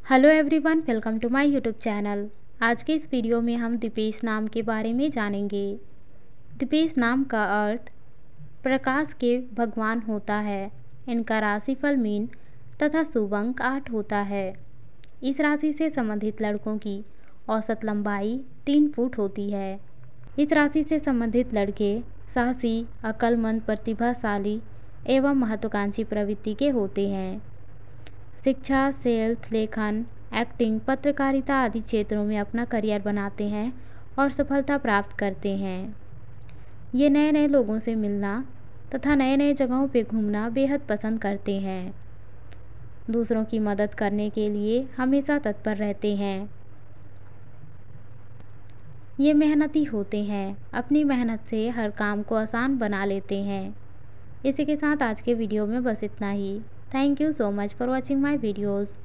Hello everyone, welcome to my YouTube channel. आज के इस वीडियो में हम दिपेश नाम के बारे में जानेंगे। दिपेश नाम का अर्थ प्रकाश के भगवान होता है। इनका राशिफल मीन तथा शुभ अंक 8 होता है। इस राशि से संबंधित लड़कों की औसत लंबाई 3 फुट होती है। इस राशि से संबंधित लड़के साहसी, अक्लमंद, प्रतिभाशाली एवं महत्वाकांक्षी प्रवृत्ति के होते हैं। शिक्षा, सेल्स, लेखन, एक्टिंग, पत्रकारिता आदि क्षेत्रों में अपना करियर बनाते हैं और सफलता प्राप्त करते हैं। ये नए नए लोगों से मिलना तथा नए नए जगहों पे घूमना बेहद पसंद करते हैं। दूसरों की मदद करने के लिए हमेशा तत्पर रहते हैं। ये मेहनती होते हैं, अपनी मेहनत से हर काम को आसान बना लेते हैं। इसी के साथ आज के वीडियो में बस इतना ही। Thank you so much for watching my videos.